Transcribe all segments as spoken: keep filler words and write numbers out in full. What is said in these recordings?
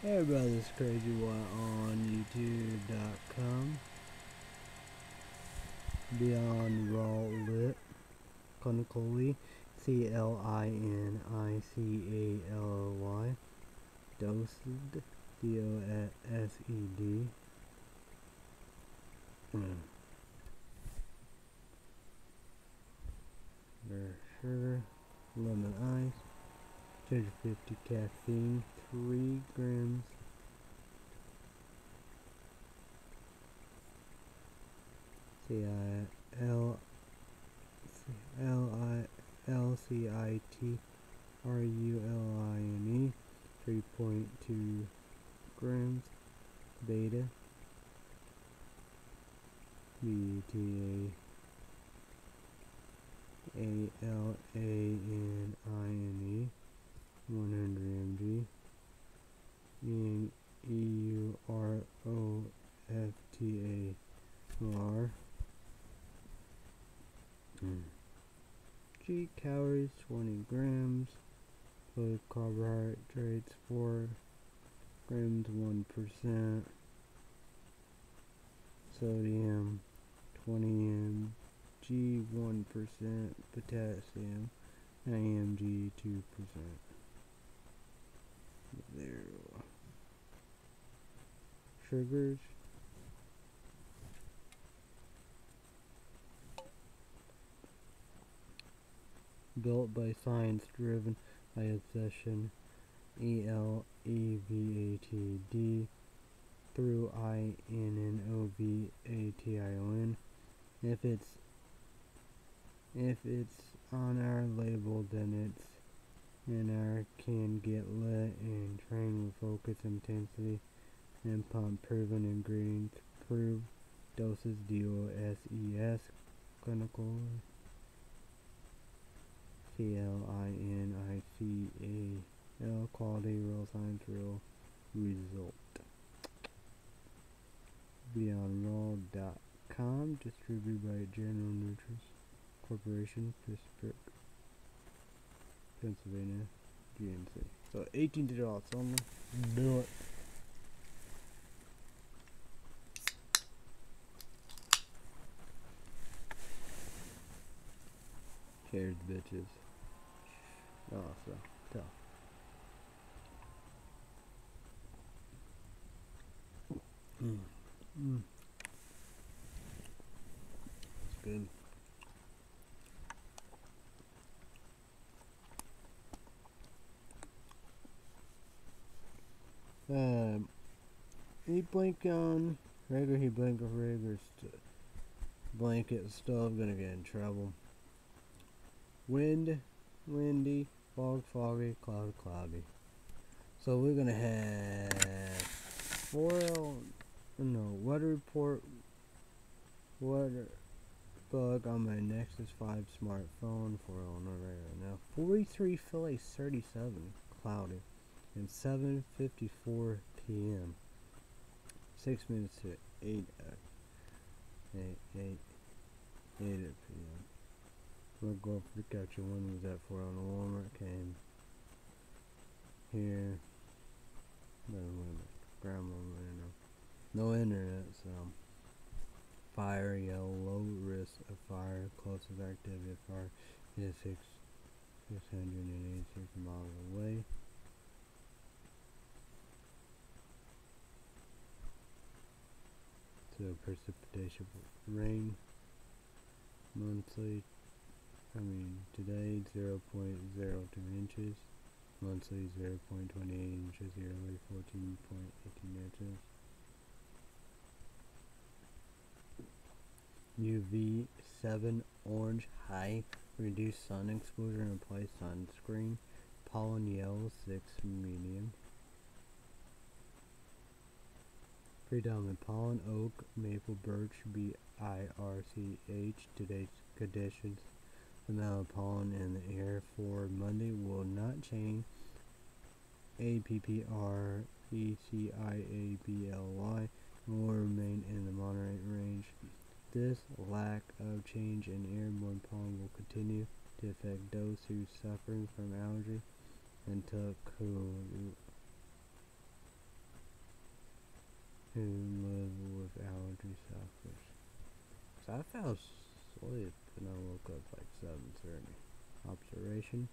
Hey everybody, this is Crazy Watt on YouTube dot com. Beyond Raw Lit, clinically, C L I N I C A L O Y, Dosed, D O S E D. Mm. There's sugar, lemon ice, two hundred fifty caffeine, three grams. C I L L I L C I T R U L I N E, three point two grams. Beta, B T A A L A N I N E, one hundred milligrams. And E U R O F T A R. Mm. G calories, twenty grams. Total carbohydrates, four grams, one percent. Sodium, twenty milligrams. G, one percent. Potassium, nine milligrams. G, two percent. There. Sugars. Built by science, driven by obsession. E L E V A T D through I N N O V A T I O N. If it's if it's on our label, then it's in our can get lit and train with focus, intensity, and pump. Proven ingredients, proved doses, D O S E S, clinical, C L I N I C A L, quality, real science, real result. Beyond Raw dot com, distributed by General Nutrition Corporation, Pittsburgh, Pennsylvania, G N C. So eighteen dollars only. Do it. Cheers, bitches. Oh, so tough. Mm. Mm. It's good. Um, heat blanket on, regular heat blanket, regular st blanket stove, gonna get in trouble. Wind, windy, fog, foggy, cloud, cloudy. So we're gonna have four L, no, weather report, weather bug on my Nexus five smartphone for Illinois right now. forty-three, feel like thirty-seven, cloudy, and seven fifty-four p m Six minutes to eight, uh, eight, eight, eight p m We'll go for the catcher. One was at four on the Walmart. Came here. No, grandma, no internet, so fire, yellow, low risk of fire, closest activity of fire is six six hundred eighty-six miles away. So precipitation rain monthly, I mean today zero point zero two inches, monthly zero point two eight inches, yearly fourteen point one eight inches. U V seven orange high, reduce sun exposure and apply sunscreen. Pollen yellow six medium. Predominant pollen oak, maple, birch, B I R C H. Today's conditions. The amount of pollen in the air for Monday will not change. A P P R E C I A B L Y will remain in the moderate range. This lack of change in airborne pollen will continue to affect those who suffer from allergy until cool. who live with allergy suffers. So I fell asleep and I woke up like seven thirty. Observation.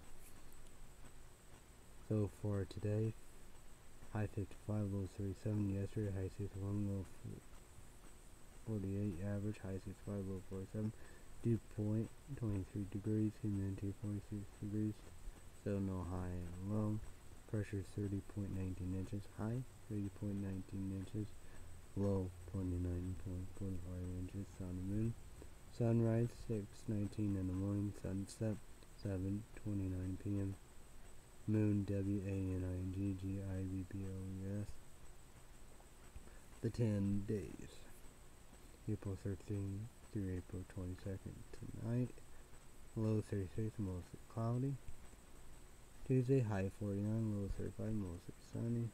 So for today, high fifty-five, low thirty-seven. Yesterday, high sixty-one, low forty-eight. Average, high sixty-five, low forty-seven. Dew point, twenty-three degrees. Humidity, forty-six degrees. Still no high and low. Pressure, thirty point one nine inches. High, thirty point one nine inches. Low, twenty-nine point four five inches. Sun and moon. Sunrise, six nineteen in the morning. Sunset, seven twenty-nine p m Moon, W A N I N G G I V B O E S. The ten days. April thirteenth through April twenty-second. Tonight, low thirty-six, mostly cloudy. Tuesday, high forty-nine, low thirty-five, mostly sunny.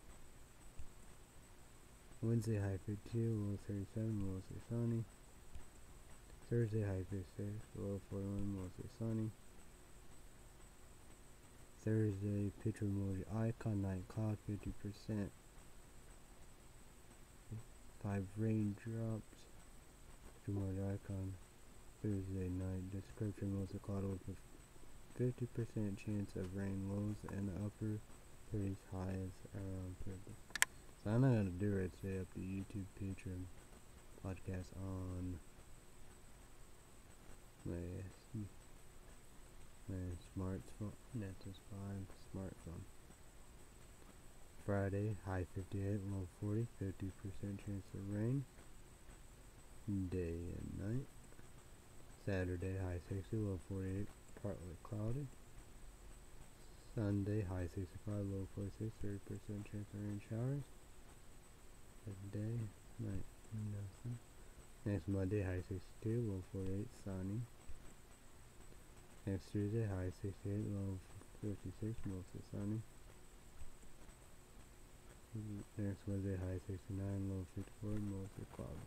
Wednesday, high fifty-two, low thirty-seven, mostly sunny. Thursday, high fifty-six, low forty-one, mostly sunny. Thursday, picture emoji icon, night cloud, fifty percent. Five raindrops, picture emoji icon. Thursday night, description, mostly cloud with a fifty percent chance of rain, lows and upper thirties, highs around fifty. So I'm not gonna do it today up the YouTube picture podcast on my my smartphone. That's just fine. Smartphone. Friday, high fifty-eight, low forty, fifty percent chance of rain. Day and night. Saturday, high sixty, low forty-eight, partly cloudy. Sunday, high sixty-five, low forty-six, thirty percent chance of rain showers. Day, night, nothing. Next Monday, high sixty-two, low forty-eight, sunny. Next Tuesday, high sixty-eight, low fifty-six, mostly sunny. Next Wednesday, high sixty-nine, low fifty-four, mostly cloudy.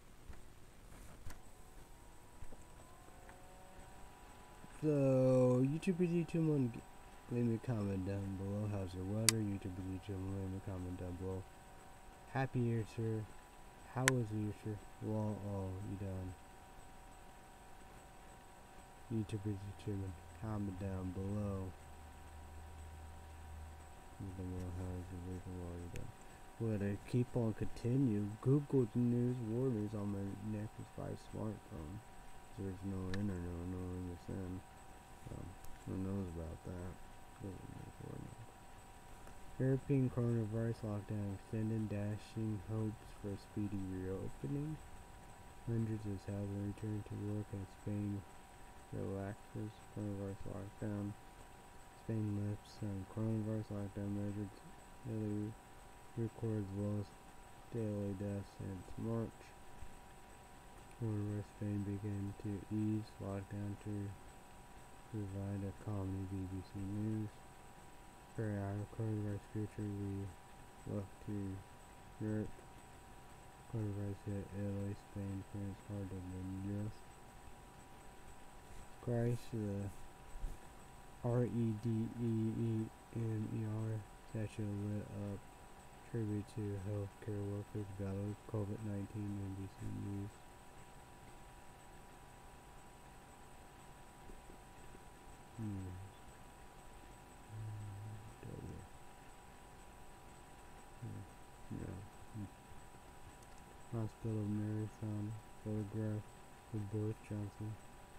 So, YouTubers, YouTube one, leave me a comment down below. How's your weather? YouTubers, YouTube one, leave me a comment down below. Happy Easter. How was Easter? Well, oh, you done. YouTubers, YouTube one, comment down below. Would I keep on continue? Google News Warriors on my Nexus five smartphone. There's no internet, no M S N. So, who knows about that? European coronavirus lockdown extended, dashing hopes for a speedy reopening. Hundreds of thousands return to work as Spain relaxes coronavirus lockdown. Spain lifts some coronavirus lockdown measures. Italy records lowest daily deaths since March. Coronavirus Spain began to ease lockdown to provide economy. B B C News. For our coronavirus future, we look to Europe. Coronavirus hit Italy, Spain, France harder than U S. Christ, the R E D E E M E R statue lit up. Tribute to healthcare workers battle COVID nineteen. N B C News. Hmm. Hospital marathon photograph with Boris Johnson.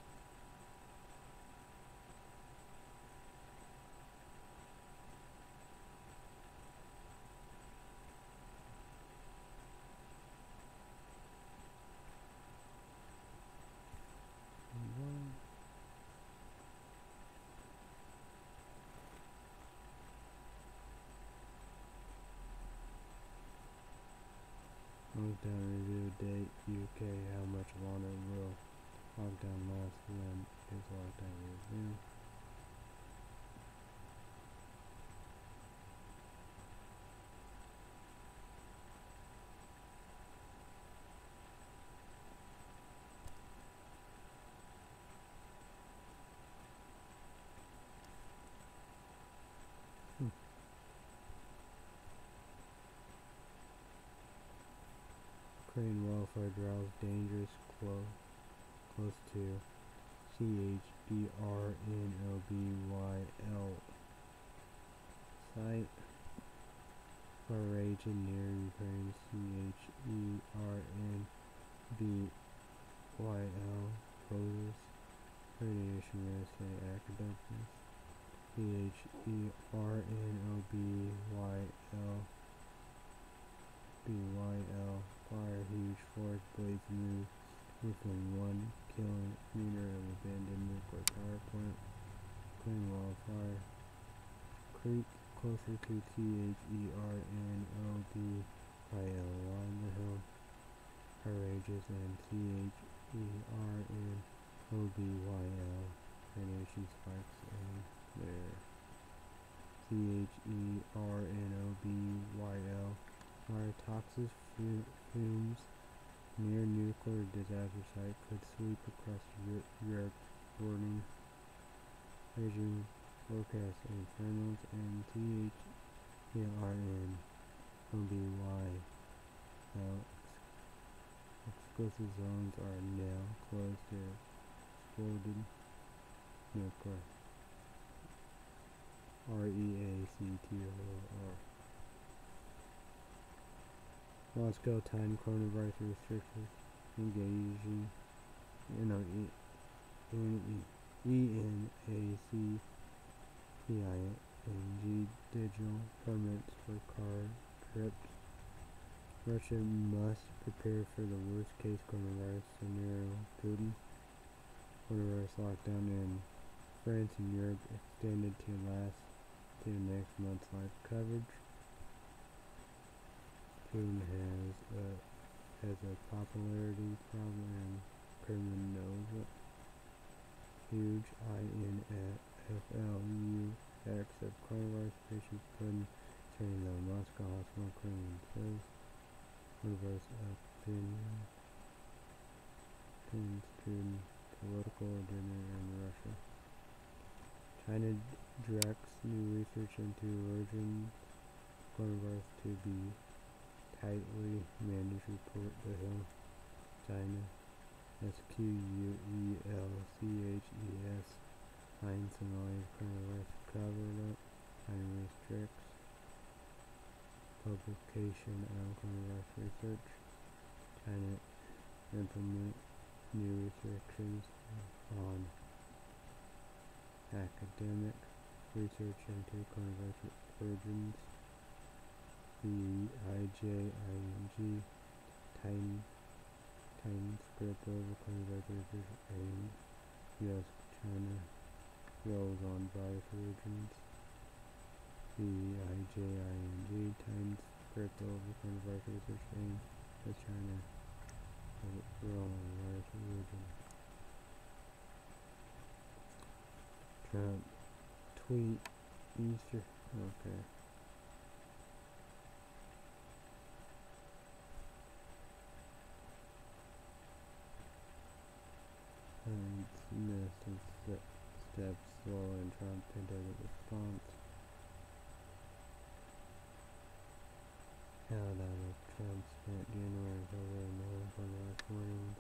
Lockdown review date U K. How much longer will lockdown last? When is lockdown review? Crane welfare draws dangerous close, close to C H E R N O B Y L. Site for raging near Ukraine, C H E R N B Y L. Poses radiation risk and academics. C H E R N O B Y L. B Y L. Fire huge forest blaze move within one kilometer of abandoned nuclear power plant. Clean wildfire. Creek closer to C H E R N O B Y L along the hill. Courageous and C H E R N O B Y L. Radiation spikes in there. C H E R N O B Y L. Fire toxic fumes near nuclear disaster site could sweep across Europe, warning raging forecast infernals and C H E R N O B Y L. Exclusive zones are now closed to exploded nuclear. R E A C T O R. Moscow time coronavirus restrictions engaging you know, E N A C P I N G digital permits for car trips. Russia must prepare for the worst case coronavirus scenario. Putin. Coronavirus lockdown in France and Europe extended to last to next month's live coverage. Putin has a has a popularity problem and Kremlin knows it. Huge I N F L U X of coronavirus patients Putin turning the Moscow hospital. Kremlin says coronavirus opinion Putin political agenda in Russia. China directs new research into origins coronavirus to be tightly managed. Report the Hill. China. S Q U E L C H E S. Finds Somalia coronavirus covered up. China restricts publication of coronavirus research. China implement new restrictions on academic research into coronavirus origins. B I J I N G Titan Titan script over coronavirus research and U S China rolls on virus origins. B I J I N G Titan script over coronavirus research and U S China roll on virus origins. Trump tweet Easter. Okay. And missed and steps slow and Trump pandemic response. Held out of Trump spent January and February known for last warnings.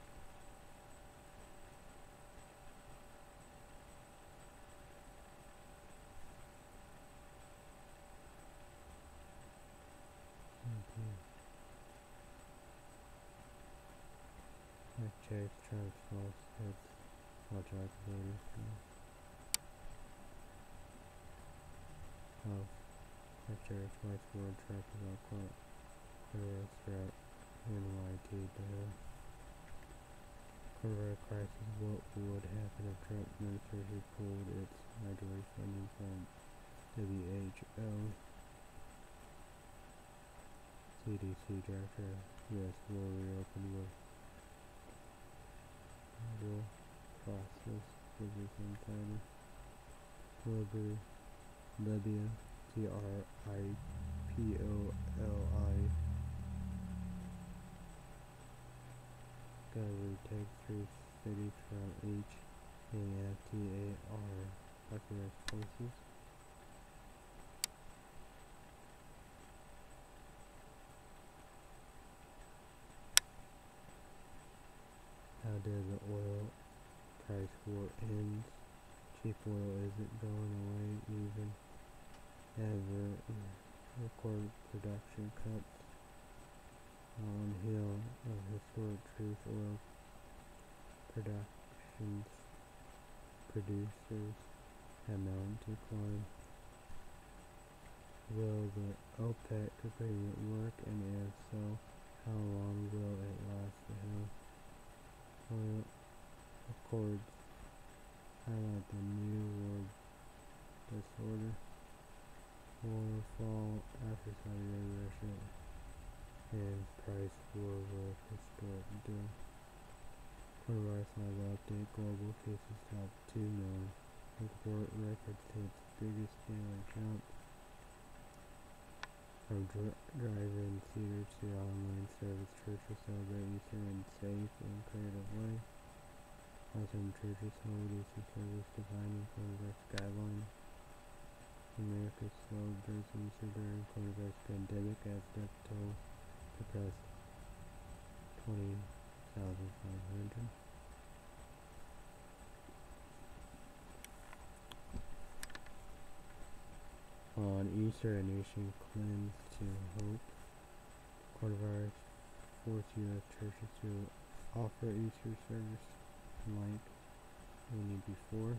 Okay. Fact check Trump's false heads. Watch out for this. Health. Fact check twice world track about quote. Coronavirus threat. N Y T to Hill. Coronavirus crisis. What would happen if Trump administration pulled its migratory funding from W H O? C D C director. U S will reopen with federal process. Business insider. Libya. Libya. T R I P O L I. Discovery takes three cities from H A F T A R authorized places. it going away even ever record production cuts on hill of historic truth oil productions producers have mounted to climb. Will the OPEC agreement work, and if so, how long will it last? The hill oil accords highlight the new world disorder. Oil fall after Saudi Arabia, Russia, and price war with historic deal. Coronavirus live update. Global cases top two million. Report records to its biggest daily count. From dr drive-in theater to online service, churches celebrate Easter in safe and creative way. Some churches hold Easter service defining coronavirus guidelines. America celebrates Easter during coronavirus pandemic as death toll surpassed twenty thousand five hundred. On Easter, a nation clings to hope. Coronavirus forced U S churches to offer Easter service like only before.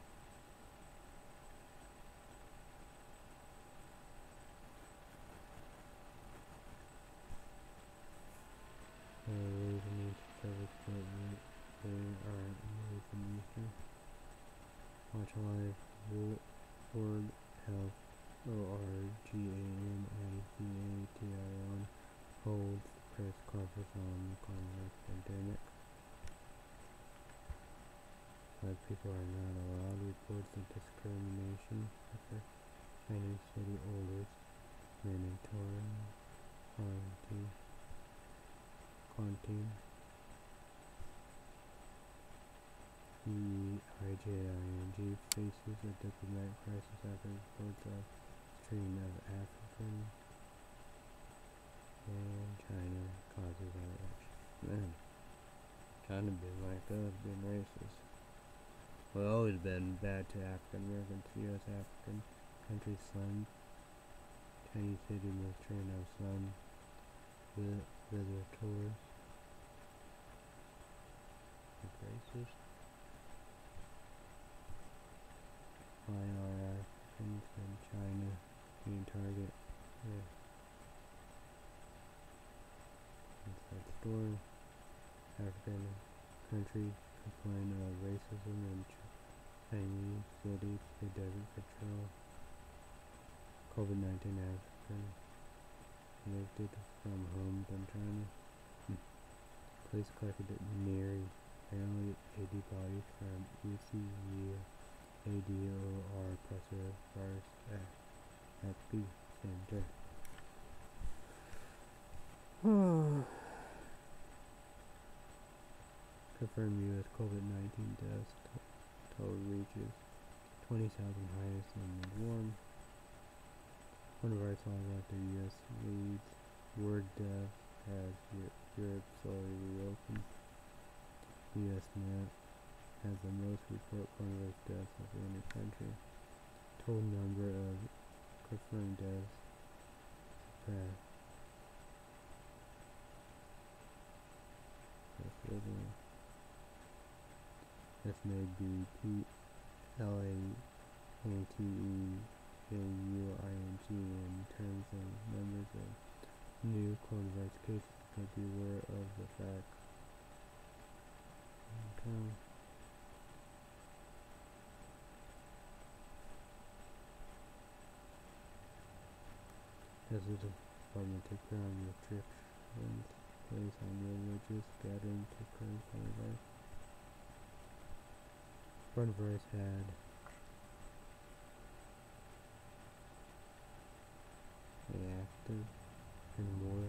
Uh, service, but they are amazed in Easter. Watch live World Health O R G A N I C A T I O N holds press conference on the coronavirus pandemic. Black people are not allowed. Reports of discrimination affect Chinese city orders mandatory quarantine. Quarantine. E I J I N G faces a diplomatic crisis after reports of stream of African and China causes outrage. Man, kind of been like us, been racist. Well, always been bad to African Americans. U S African country's son, Chinese city most trained of some visitors. Like racist. Why are Africans and China being target? Yeah. Inside story. African country complain of racism in Chinese cities. The desert patrol. COVID nineteen African evicted from homes in China. Hmm. Police collected nearly eighty bodies from E C U A D O R oppressive virus epicenter. Confirmed U S COVID nineteen deaths total reaches twenty thousand, highest in the warm. Coronavirus live after U S leads word deaths as Europe slowly reopened. U S Net has the most report coronavirus deaths of any country. Total number of confirmed deaths surpassed. This may be P L A N T E A U I N G in terms of numbers of new coronavirus cases, but beware of the facts. Okay. As the department took down restrictions placed on religious gatherings to curb coronavirus. Coronavirus had reacted and more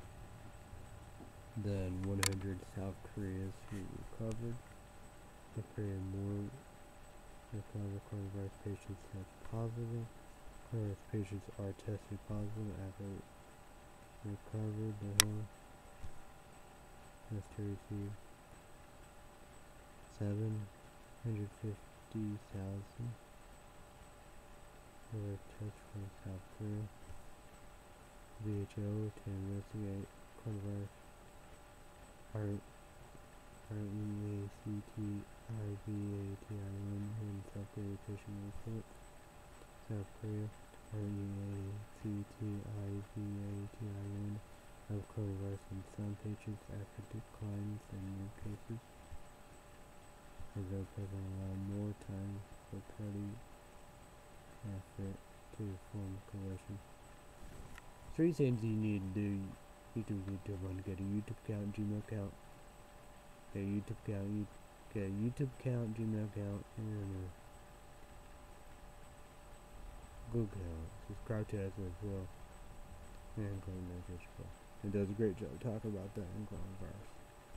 than one hundred South Koreans who recovered. South Korea more recovered coronavirus patients test positive. Coronavirus patients are tested positive after recovered. The health has to receive seven hundred fifty thousand for test from South Korea. W H O to investigate coronavirus. R E A C T I V A T I N in South Korea patient report. South Korea. R E A C T I V A T I N of coronavirus in some patients after declines in new cases. As though president allow more time for party effort to form coalition. Three things you need to do. YouTube, YouTube, one, get a YouTube account, Gmail account. Get a YouTube account, get a YouTube account, Gmail account, and a Google account. Subscribe to us as well. And go to message. It does a great job talking about that in coronavirus.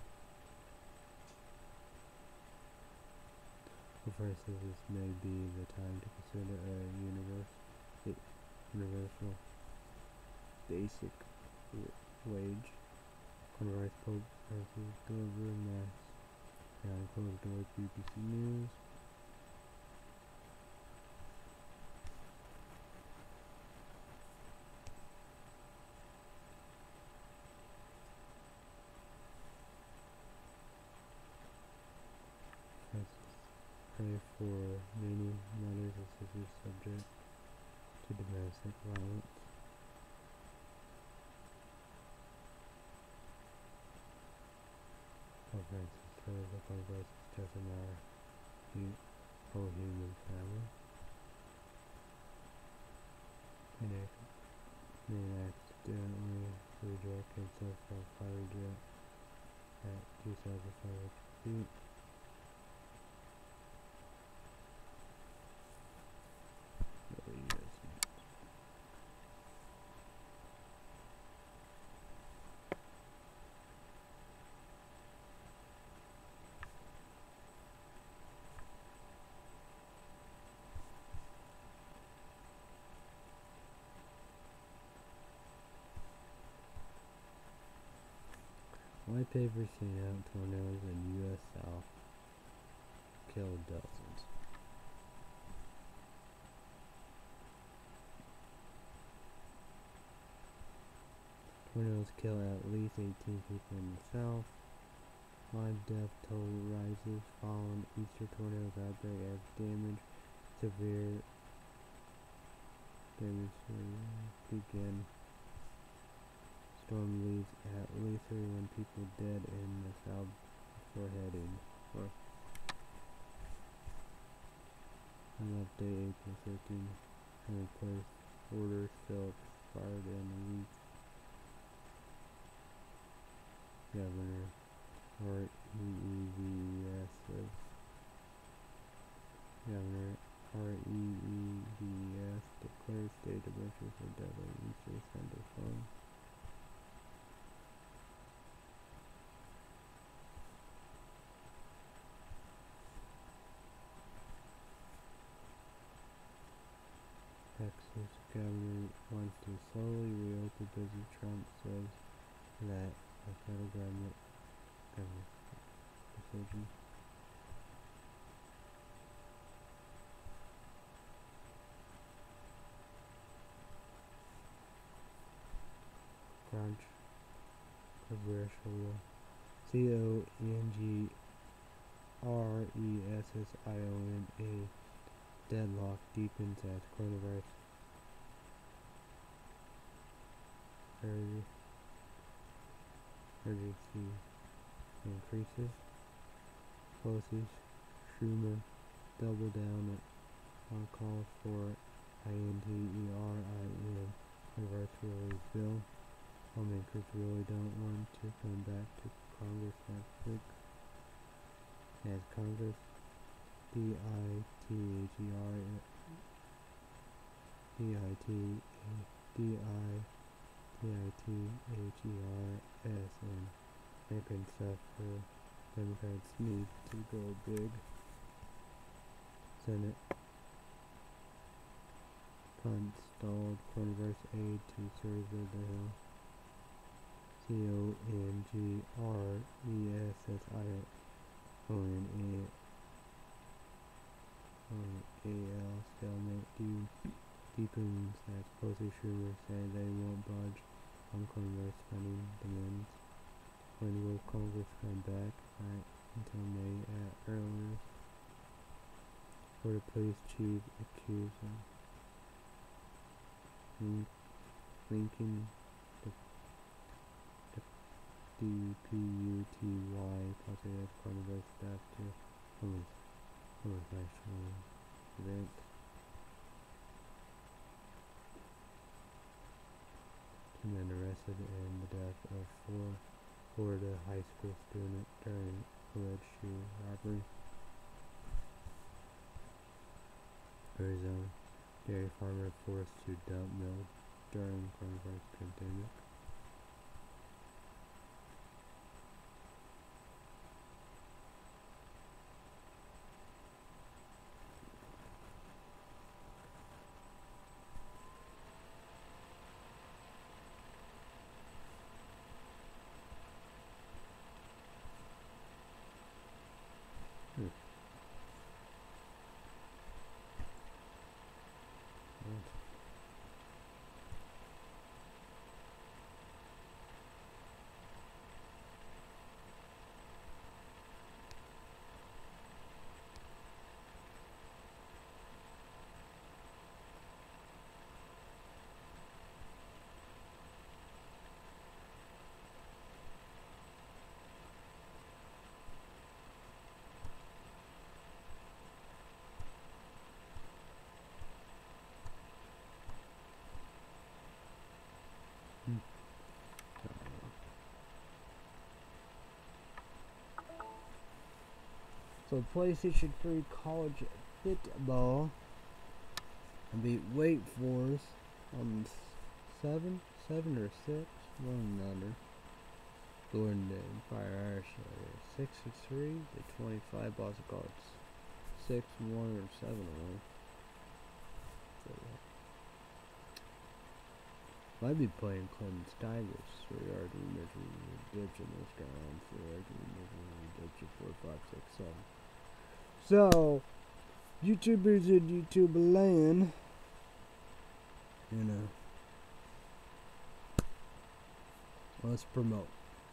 The first is this may be the time to consider a universe, universal basic wage. Coronavirus Pope Francis deliver mass. Behind closed doors, B B C News. Pray for many mothers and sisters subject to domestic violence. Pope Francis says the coronavirus is testing our whole human family. Man accidentally reject himself from fire jet at two thousand five hundred feet. White paper seen out tornadoes in U S South killed dozens. Tornadoes kill at least eighteen people in the South. Live death toll rises following Easter tornadoes outbreak as damage severe damage began. Storm leaves at least thirty-one people dead in the South before heading north. An update April thirteenth. Henry Place orders still expired in a week. Governor R E E V E S says. Governor R E E V E S declares state of emergency for deadly Easter Sunday fun. Texas governor wants to slowly reopen business. Trump says that the federal government government decision. Crunch. Congressional. C O N G R E S S I O N A. Deadlock deepens as coronavirus urgency increases. Pelosi, Schumer double down on calls for I N T E R I N coronavirus relief bill. Lawmakers really don't want to come back to Congress next week. As Congress D I T H E R D I T D I T I T H E R S and American stuff for Democrats need to go big. Senate punt stalled coronavirus aid to serve the Hill. C O N G R E S S I O N A A L stalemate due Peoples has closely Schumer said they won't budge on coronavirus spending demands. When will Congress come back right until May at earliest? For the police chief accused of linking the, the D P U T Y positive coronavirus staff to homosexual event. Two men arrested in the death of four Florida high school student during alleged shoe robbery. Arizona dairy farmer forced to dump milk during coronavirus pandemic. Hmm. So PlayStation three college football beat Wake Forest on seven, seven or six, one another. Gordon did Fire Irish six to three to twenty-five. Boston College six one or seven one. So, might be playing Clinton Tigers three yard measuring redemption this guy on three yard measuring redemption four five six seven. So YouTubers in YouTube land, you know, let's promote.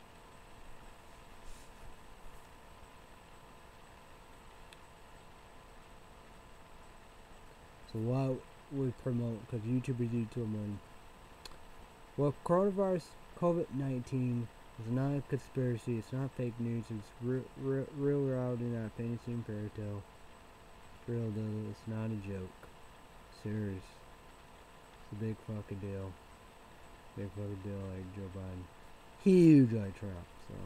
So why we promote? Because YouTubers YouTube money. Well, coronavirus, COVID nineteen is not a conspiracy. It's not fake news. It's real, real, real reality, not fantasy and fairy tale. It's real deal. It's not a joke. Serious. It's a big fucking deal. Big fucking deal like Joe Biden. Huge like Trump. So,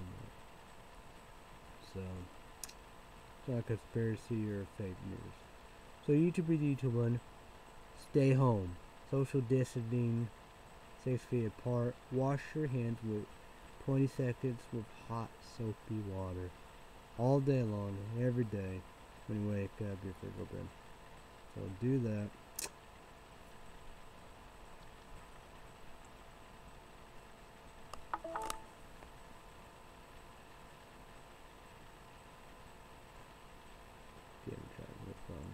so it's not a conspiracy or fake news. So YouTubers, YouTube one, stay home. Social distancing. Six feet apart. Wash your hands with twenty seconds with hot soapy water. All day long, every day when you wake up before you go to bed. So do that. Get him trying with fun.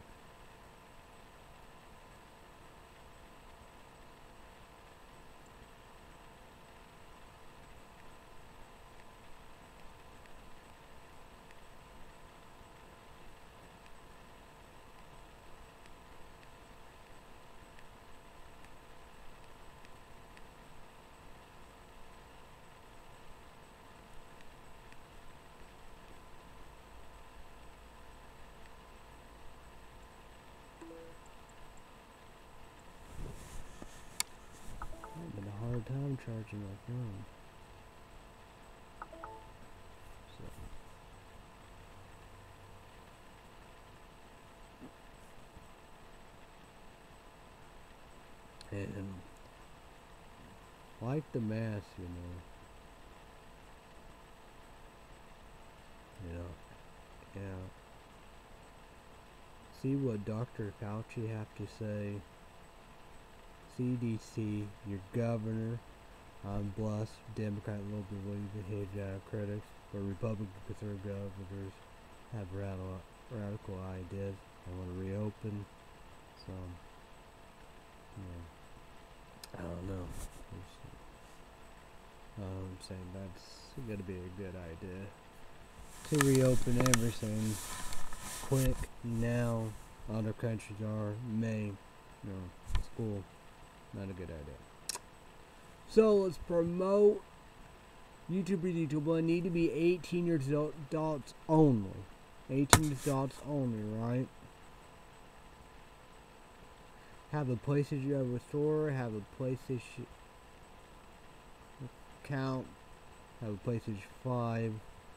Having a hard time charging my phone. So. And like the mask, you know. You know. Yeah. See what Doctor Fauci have to say. C D C, your governor. I'm blessed. Democrat and liberal believe behaved uh, critics, but Republican conservative governors have radical, radical ideas. They want to reopen some, you I'm saying that's gonna be a good idea to reopen everything quick now. Other countries are May. No, school. Not a good idea. So let's promote YouTubers. YouTube. I need to be eighteen years adults only. eighteen adults only, right? Have a PlayStation store. Have a PlayStation account. Have a PlayStation five.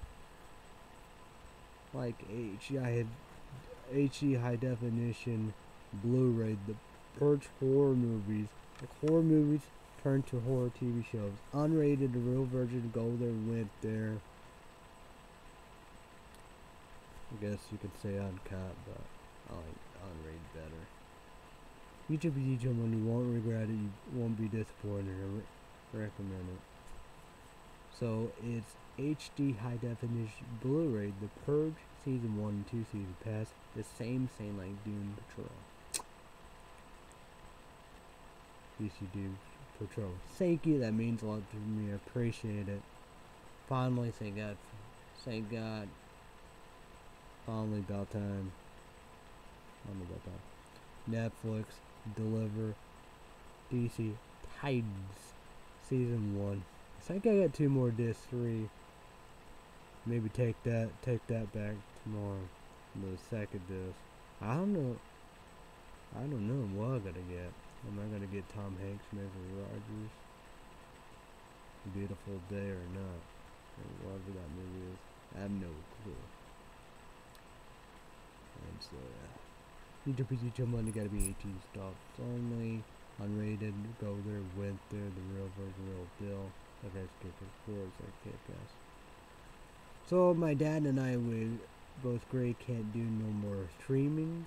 Like H D, I had H D high definition Blu-ray. The Purge horror movies. Like horror movies turned to horror T V shows. Unrated, the real version. Go there, went there. I guess you could say uncut, but I like unrated better. YouTube is YouTube when you won't regret it, you won't be disappointed. I re recommend it. So it's H D high definition Blu-ray. The Purge season one and two season pass. The same same like Doom Patrol. D C Doom Patrol. Thank you. That means a lot to me. I appreciate it. Finally, thank God. Thank God. Finally, about time. Finally, about time. Netflix deliver D C Titans season one. I think I got two more discs, three. Maybe take that, take that back tomorrow. The second disc. I don't know. I don't know what I'm gonna get. Am I gonna get Tom Hanks, Mister Rogers, Beautiful Day or not? Or whatever that movie is. I have no clue. And so yeah. YouTube P C Chum money gotta be eighteen stops only. Unrated, go there, went there, the real version, real deal. Okay, skip it. Four, okay, guys. So my dad and I we both agree can't do no more streamings.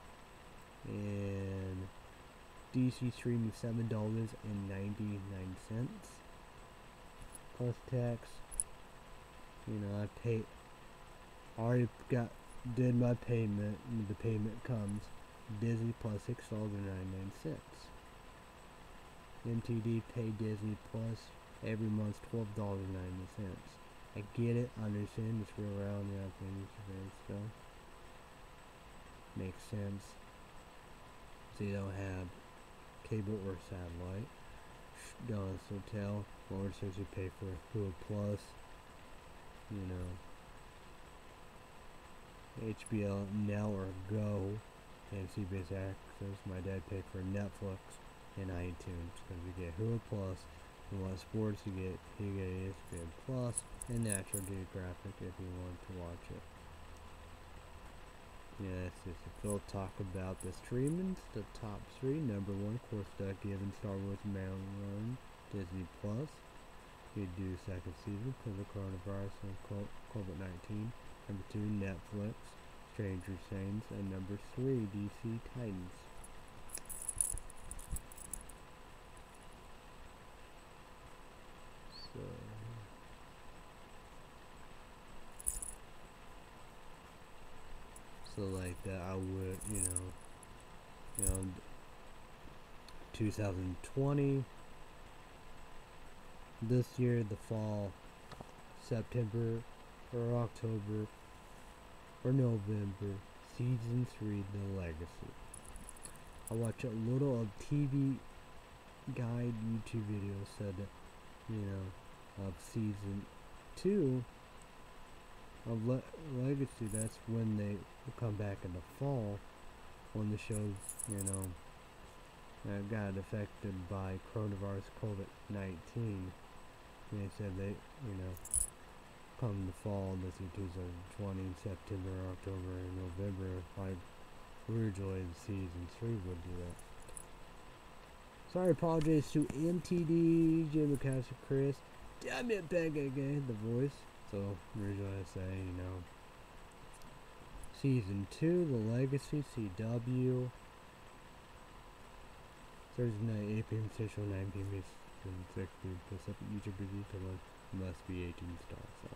And D C streaming seven dollars and ninety nine cents plus tax. You know, I paid. Already got did my payment. And the payment comes Disney plus six dollars and ninety nine cents. M T D pay Disney plus every month twelve dollars and ninety cents. I get it, understand, it's real around the other things, so makes sense. So you don't have cable or satellite. Don's Hotel, or says you pay for Hulu Plus, you know, H B O Now or Go, and C B S Access. My dad paid for Netflix and iTunes because you get Hulu Plus. You want sports, you get you get E S P N Plus and Natural Geographic if you want to watch it. Yes, yeah, it's a full talk about the streamings, the top three. Number one, of course, Duck Given Star Wars Mandalorian, Disney Plus. You do second season because of coronavirus and COVID nineteen. Number two, Netflix, Stranger Things, and number three, D C Titans. So, so like that, I would, you know, you know, two thousand twenty. This year, the fall, September or October or November, season three, The Legacy. I watched a little of T V guide YouTube video said that, you know, of season two of Le Legacy. That's when they will come back in the fall, when the shows, you know, uh, got affected by coronavirus COVID nineteen. They said they, you know, come the fall, this year two thousand twenty, September, October, and November, like originally season three would do that. Sorry, apologies to M T D, Jim McCaster, Chris. Damn it, back again, the voice. So, originally I say, you know, season two, The Legacy, C W. Thursday night, eight p m Central, nine p m Eastern, six p m Pacific. YouTube review to must be eighteen stars. So.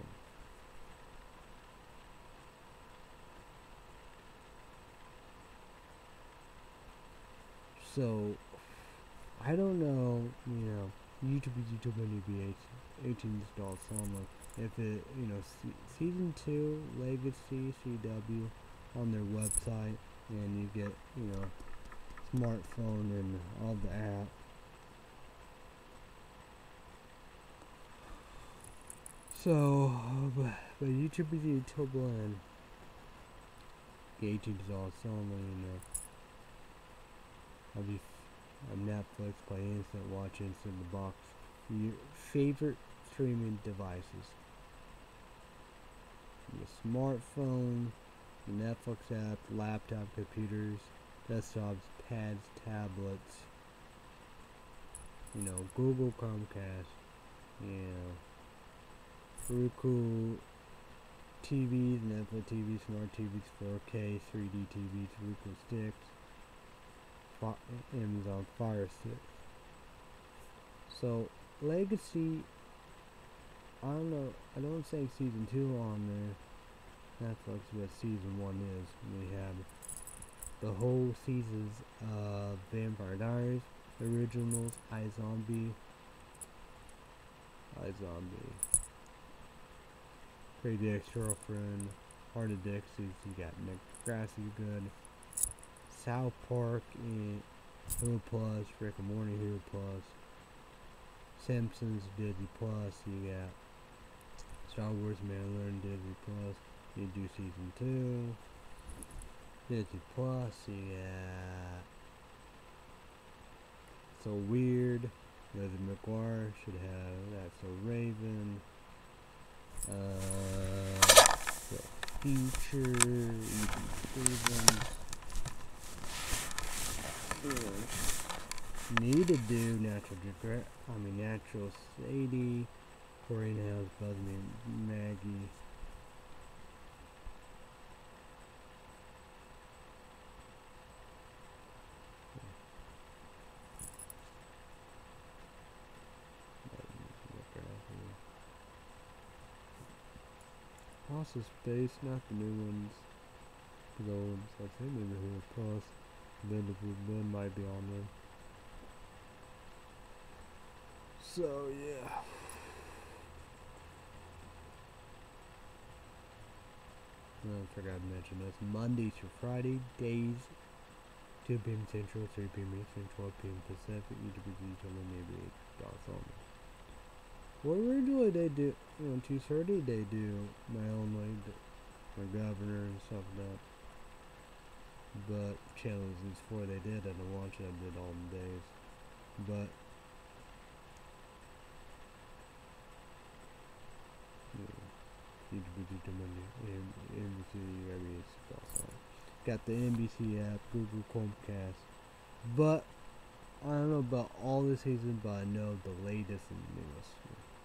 So, I don't know, you know, YouTube YouTube N B A eighteen installed only. If it, you know, se season two Legacy C W on their website, and you get, you know, smartphone and all the app. So, but, but YouTube is YouTube and eighteen dollars only, you know. I'll be on Netflix, play instant, watch instant in the box. Your favorite streaming devices. Your smartphone, the Netflix app, laptop, computers, desktops, pads, tablets, you know, Google Chromecast, you know, Roku T Vs, Netflix T Vs, smart T Vs, four K, three D T Vs, Roku sticks, Amazon Fire Stick. So Legacy, I don't know, I don't say season two on there, Netflix, but season one is. We have the whole seasons of Vampire Diaries, originals, iZombie, iZombie, Crazy Ex-Girlfriend, Heart of Dixie, you got Nick Degrassi Good, South Park in Hulu Plus, Rick and Morty Hulu Plus, Simpsons Disney Plus, you got Star Wars Mandalorian Disney Plus, you do season two, Disney Plus, you got So Weird, Lizzie McGuire should have That's So Raven, uh, Future, Stevens. Need to do Natural Geographic, I mean Natural Sadie, Corey Nails, Buzz Me, Maggie. Also Space, not the new ones, the old ones. I think maybe Hulu Plus. Ben, Ben might be on there. So yeah. I forgot to mention this. Monday through Friday days, two P M Central, three P M Eastern, twelve P M Pacific. YouTube is usually maybe eight dollars only. Well, originally they do, you know, two thirty they do my own like my governor and stuff like that. But channels is four they did, and I watched it, I did all the days. But yeah, N B C, I mean, it's got the N B C app, Google Chromecast. But I don't know about all the seasons, but I know the latest and newest.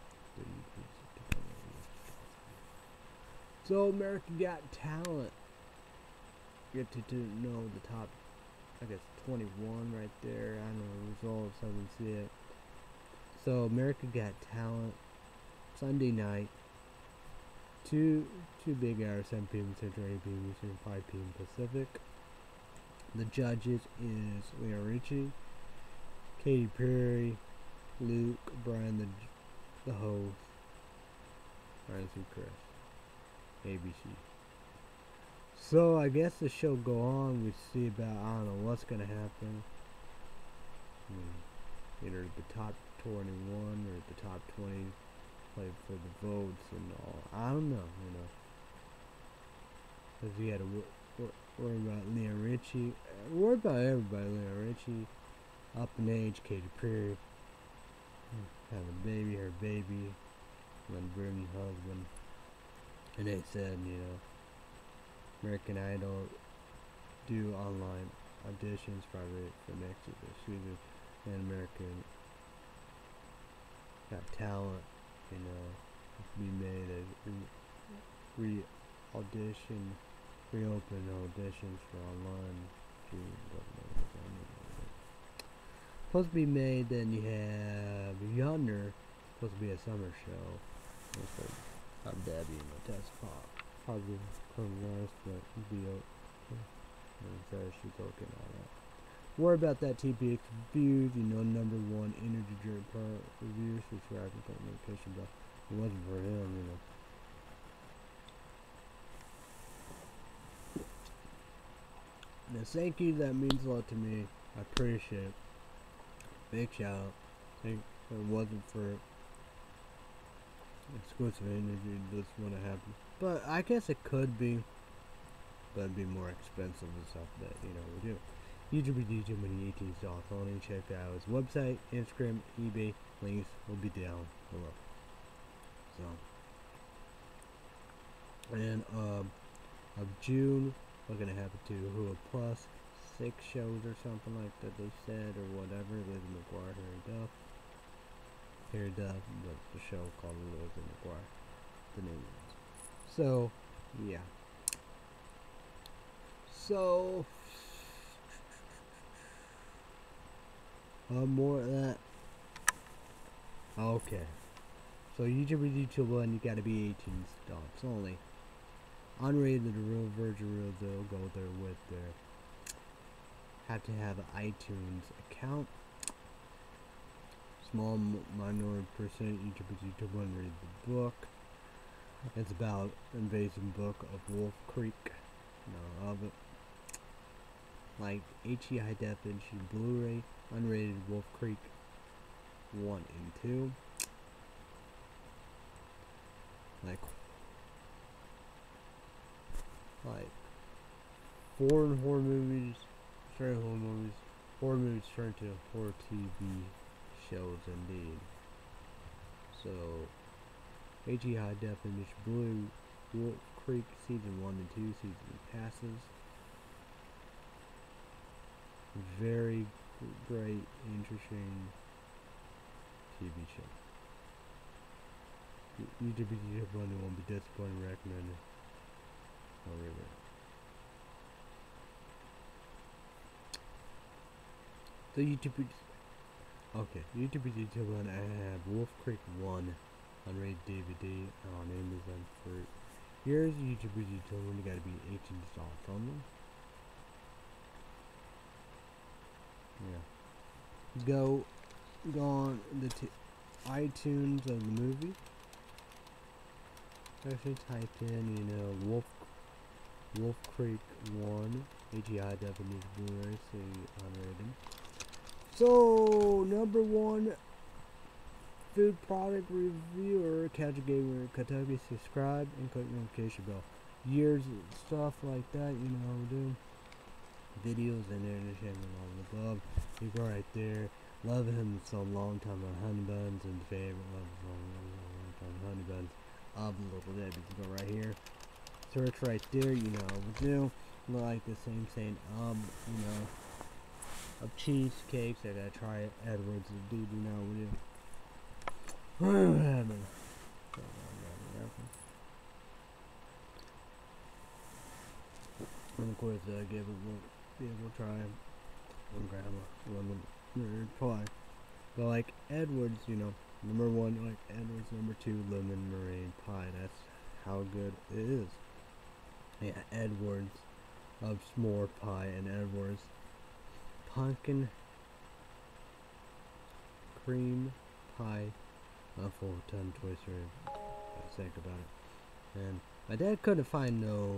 So America Got Talent. Get to, to know the top, I guess twenty-one right there. I know the results, I can see it. So America Got Talent, Sunday night, two two big hours, seven P M Central, eight P M Eastern, five P M Pacific. The judges is Leo Richie, Katy Perry, Luke, Brian the the host, Ryan C. Chris, A B C. So I guess the show go on. We see about, I don't know what's gonna happen. I mean, either the top twenty-one or the top twenty play for the votes and all. I don't know, you know. Cause we had to wor worry about Leah Richie. Worry about everybody. Leah Richie, up in age, Katy Perry, having a baby, her baby, and Brittany husband. And they said, you know, American Idol do online auditions probably for next season, and American Got Talent, you know, be made a re, re audition, reopen auditions for online. Supposed to be made. Then you have Yonder, supposed to be a summer show. I'm Debbie in the test pop. Positive coronavirus, but be out. And so she's okay and all that. Worry about that T P X reviews, you know, number one energy drink part review, subscribe and click notification bell. It wasn't for him, you know. And a thank you, that means a lot to me. I appreciate it. Big shout out. Think if it wasn't for exclusive energy, this wouldn't happen. But I guess it could be, but it'd be more expensive and stuff that, you know, we do. YouTube, YouTube, and YouTube stuff. Only check out his website, Instagram, eBay. Links will be down below. So, and um, of June, we're gonna have it to Hulu Plus, six shows or something like that they said or whatever. Lizzie McGuire, Harry Duff, Harry Duff, but the show called Lizzie McGuire, the name is. So, yeah. So. Uh, more of that. Okay. So YouTube is YouTube one, you gotta be eighteen stocks only. Unrated, the real virgin, real deal, go there with their. Have to have an iTunes account. Small minority percent YouTube is YouTube one, read the book. It's about invasive book of Wolf Creek. No, of it. Like H D high definition Blu-ray, unrated Wolf Creek one and two. Like, like foreign horror movies, straight horror movies, horror movies turned to horror T V shows indeed. So, H D high definition Blue Wolf Creek season one and two, season passes. Very great, interesting T V show. YouTube YouTube one won't be disappointing, recommended. I'll read it. So YouTube, okay, YouTube YouTube one. I have Wolf Creek one unrated D V D on Amazon for years. YouTube YouTube one. You gotta be eighteen stocks only. Yeah. Go, go on the t iTunes of the movie. Actually type in, you know, Wolf, Wolf Creek one, H D high definition Blu-ray, see unrated. So number one food product reviewer, Catch a Gamer Kentucky. Subscribe and click notification bell. Years of stuff like that, you know how we do. Videos and entertainment all the above. You go right there. Love him so long time on Honey Buns and favorite love song long time on Honey Buns of Little Debbie. You go right here. Search right there. You know what we do. Like the same saying um you know of cheesecakes. I gotta try it. Edwards the dude. You know what we do. And of course, uh, give it a, give it a try. One grandma, lemon, nerd pie. But like Edwards, you know, number one, like Edwards, number two, lemon meringue pie. That's how good it is. Yeah, Edwards of s'more pie and Edwards pumpkin cream pie. A full ton twister. I think about it. And my dad couldn't find no.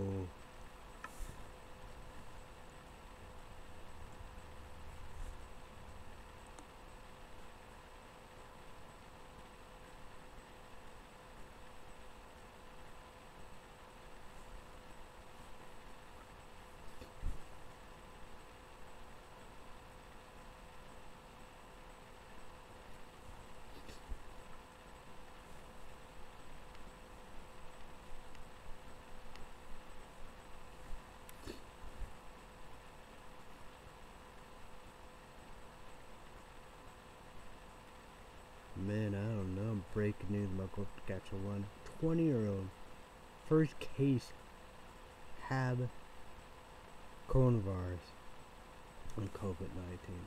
Man, I don't know. Breaking news about Saskatchewan. twenty year old first case have coronavirus on COVID nineteen.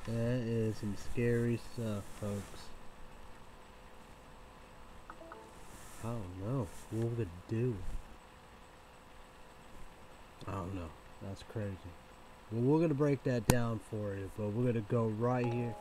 That is some scary stuff, folks. I don't know what we're gonna do. I don't know. That's crazy. Well, we're gonna break that down for you, but we're gonna go right here.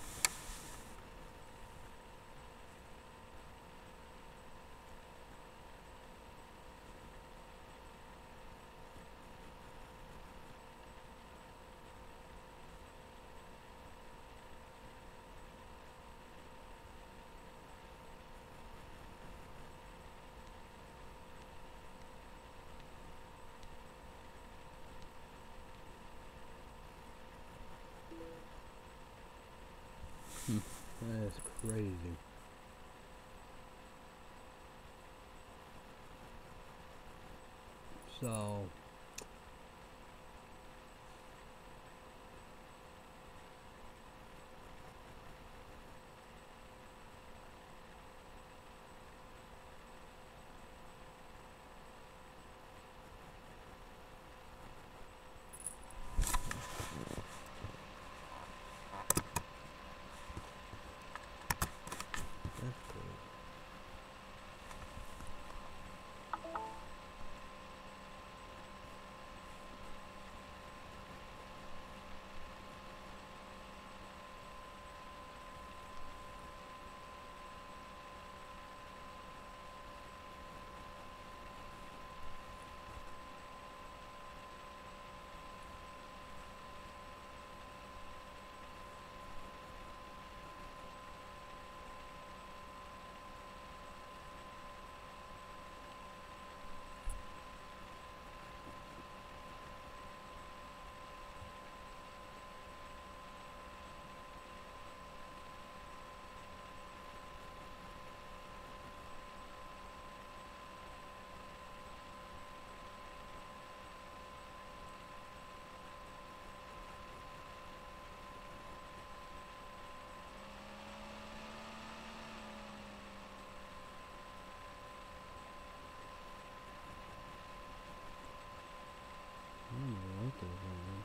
That's crazy. So that's cool. I don't know what those are.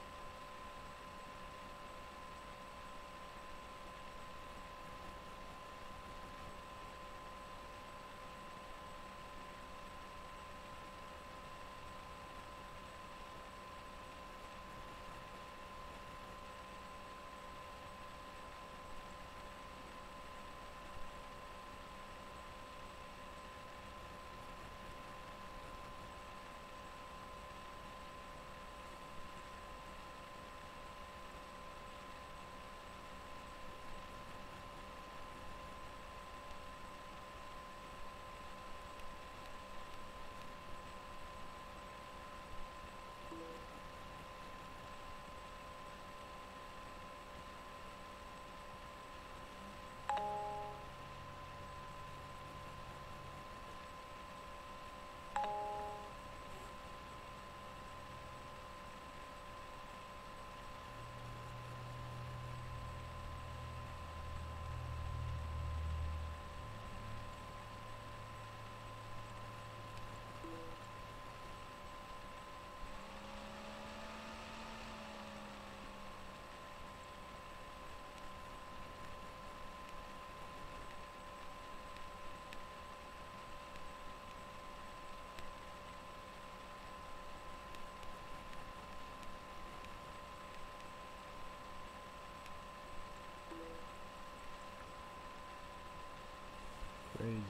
Crazy.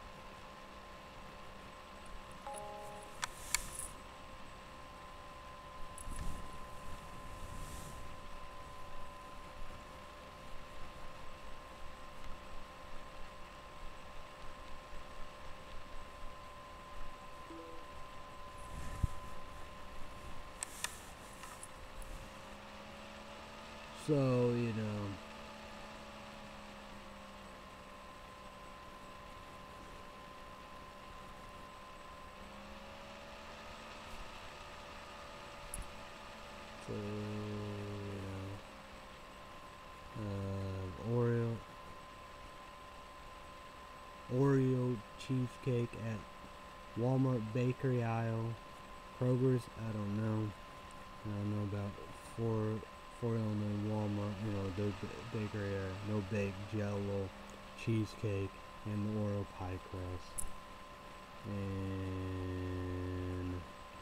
So, you know, so, you know, uh, Oreo, Oreo cheesecake at Walmart bakery aisle. Kroger's, I don't know. I don't know about four four in the Walmart, you know, the bakery area. No bake, Jello, cheesecake, and the Oreo pie crust. And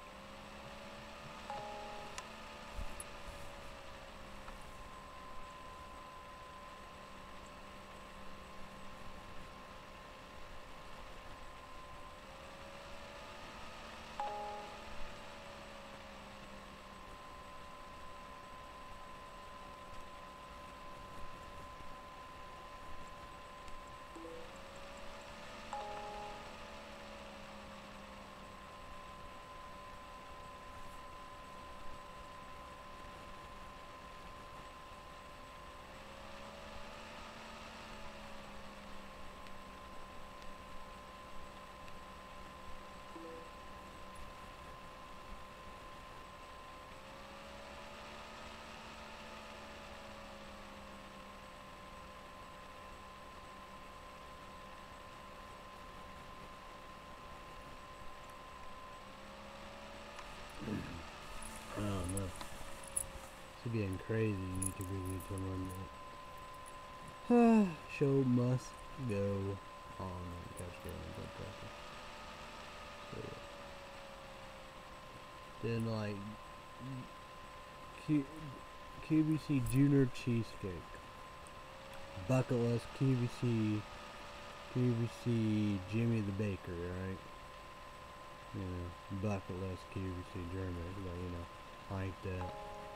I don't know. It's getting crazy. YouTube YouTube one. Show must go on. Catch game. So, then like Q QVC Junior Cheesecake, bucket list Q V C Q V C Jimmy the Baker, right? You know, bucket list Q V C German, but you know, like that.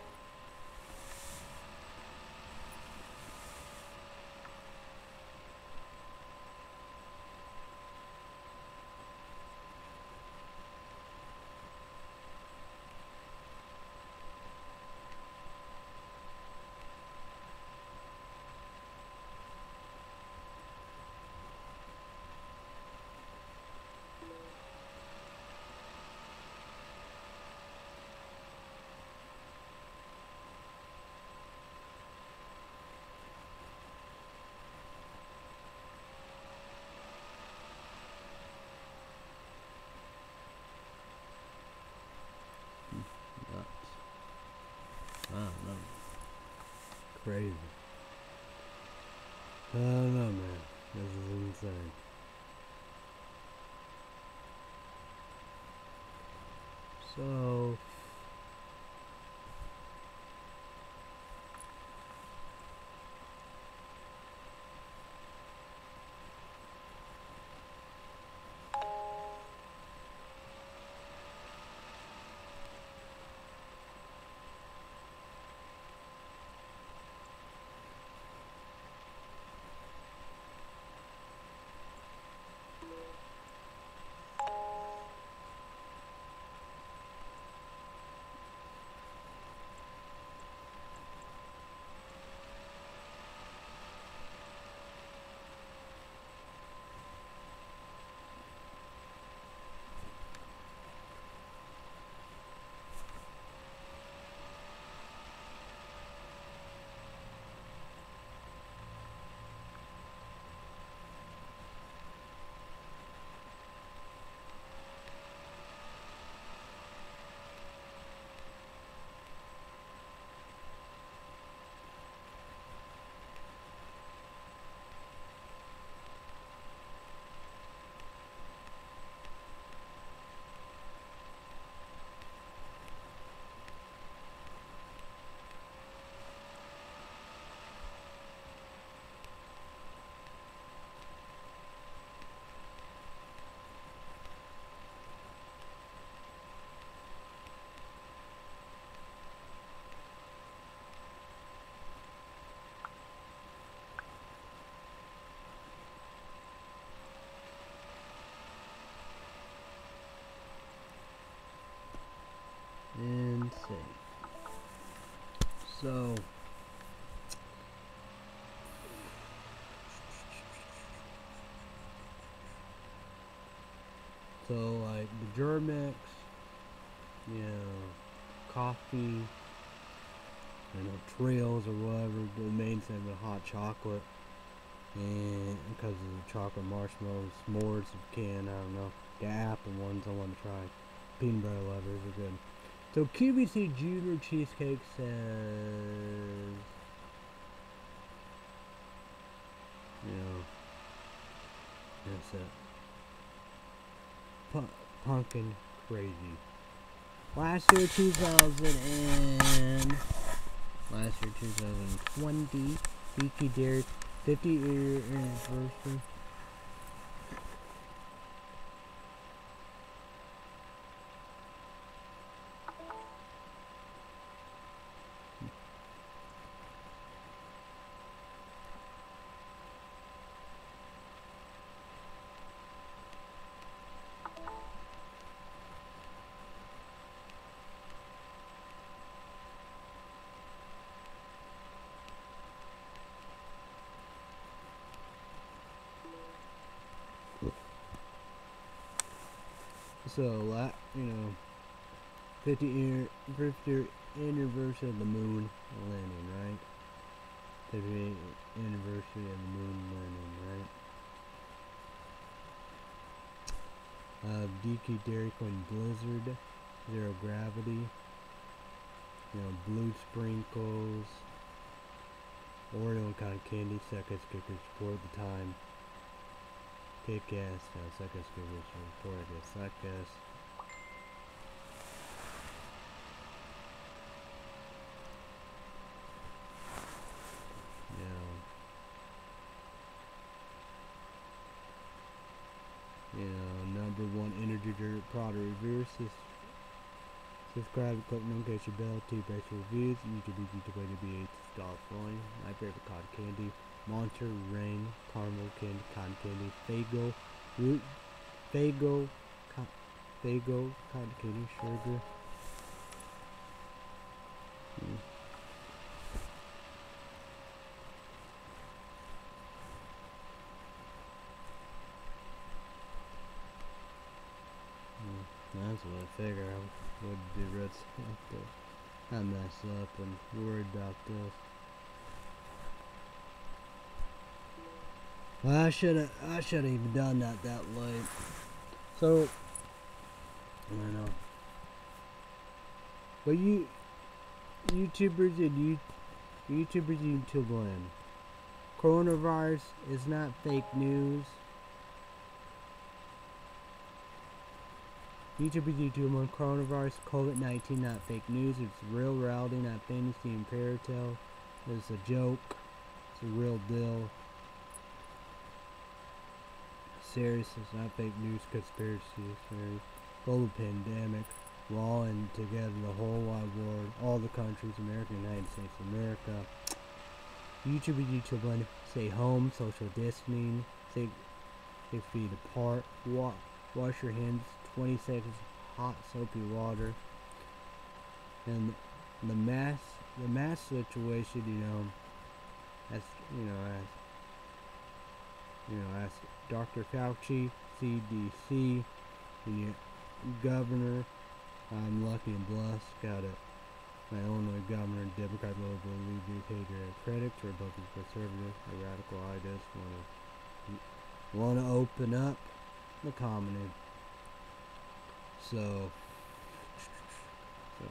I don't know. Crazy. I don't know, man. This is insane. So insane. So So like the Germex, you know, coffee, you know, trails or whatever, the main thing with hot chocolate, and because of the chocolate marshmallows, s'mores if you can, I don't know, the apple ones I want to try, peanut butter lovers are good. So Q V C Junior Cheesecake says set. Pu pumpkin crazy. Last year, two thousand and last year, two thousand twenty, Beaky Dairy fifty year anniversary. So, la you know, fifty year, fifty year anniversary of the moon landing, right? fifty anniversary of the moon landing, right? Uh, D K Dairy Queen Blizzard, Zero Gravity, you know, Blue Sprinkles, Oreo and Cotton Candy, Suckers Kickers, Support the Time. Kick-Ass, uh, Suckers Kickers, Report against Suckers. You know, number one energy drink product reviews. Subscribe, click notification bell to best reviews. YouTube, YouTube, way to be a stop flying. My favorite cotton candy. Monster Rain, Caramel Candy, Cotton Candy, Fago, Root, Fago, co Fago, Cotton Candy, Sugar. Hmm. Hmm. That's what I figured I would be red stuff. I messed up and worried about this. Well, I should have. I should have even done that that late. So, I don't know. But you, YouTubers and you, YouTubers and YouTube land. Coronavirus is not fake news. YouTubers, YouTube land. Coronavirus, COVID nineteen, not fake news. It's real reality, not fantasy and fairy tale. It's a joke. It's a real deal. Serious, it's not fake news, conspiracy theories, global pandemic, law and together the whole wide world, all the countries, America, United States of America. YouTube and YouTube one, stay home, social distancing, stay six feet apart, wa wash your hands, twenty seconds, hot soapy water, and the mask, the mask situation, you know, as you know, as you know, as Doctor Fauci, C D C, and your governor. I'm lucky and blessed. Got it. My Illinois governor, Democrat, local lead hater, critics, Republican, conservative, a radical. I just want to want to open up the common. So, so,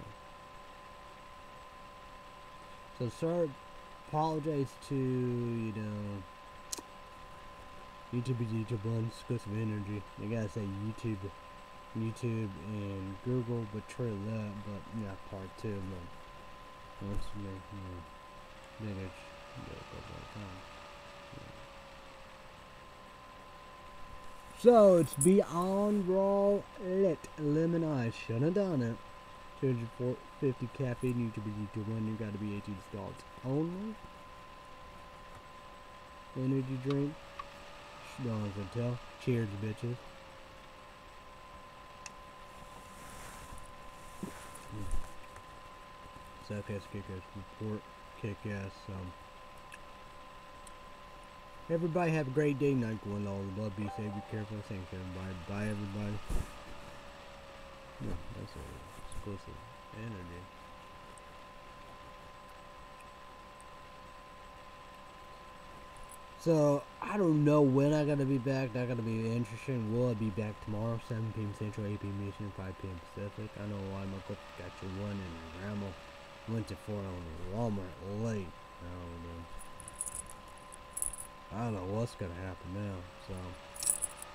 so sorry. Apologize to you know. YouTube is YouTube one, exclusive energy. You gotta say YouTube, YouTube and Google betray that, but yeah, part two. But once you make you know, manage, so it's Beyond Raw Lit Lemon Ice. Should have done it. two hundred fifty caffeine. YouTube is YouTube one. You gotta be eighteen adults only. Energy drink. No one can tell. Cheers, bitches. Suck-ass, kick-ass, report, kick-ass. Um, everybody have a great day. Night going all above. Be safe, be careful. Thanks, everybody. Bye, everybody. Yeah, that's a exclusive energy. So, I don't know when I'm going to be back. That's going to be interesting. Will I be back tomorrow? seven P M Central, eight P M Eastern, five P M Pacific. I know why my uncle got you one and grandma went to four on Walmart late. I don't know. I don't know what's going to happen now. So,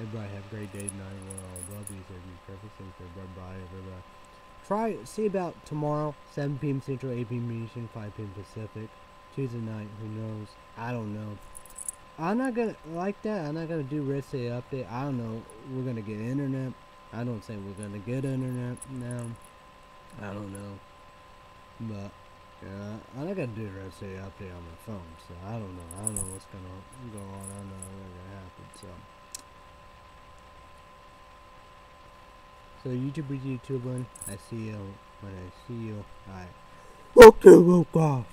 Everybody have a great day tonight. Well, love you. Thank you. Perfect. Bye bye, everybody. Try, see about tomorrow, seven p m Central, eight p m Eastern, five p m Pacific. Tuesday night, who knows? I don't know. I'm not gonna, like that, I'm not gonna do Red State Update. I don't know. We're gonna get internet. I don't think we're gonna get internet now. I don't know. But, yeah, I'm not gonna do Red State Update on my phone, so I don't know. I don't know what's gonna go on. I don't know what's gonna happen, so. So YouTube is YouTubing. I see you when I see you. I okay, well,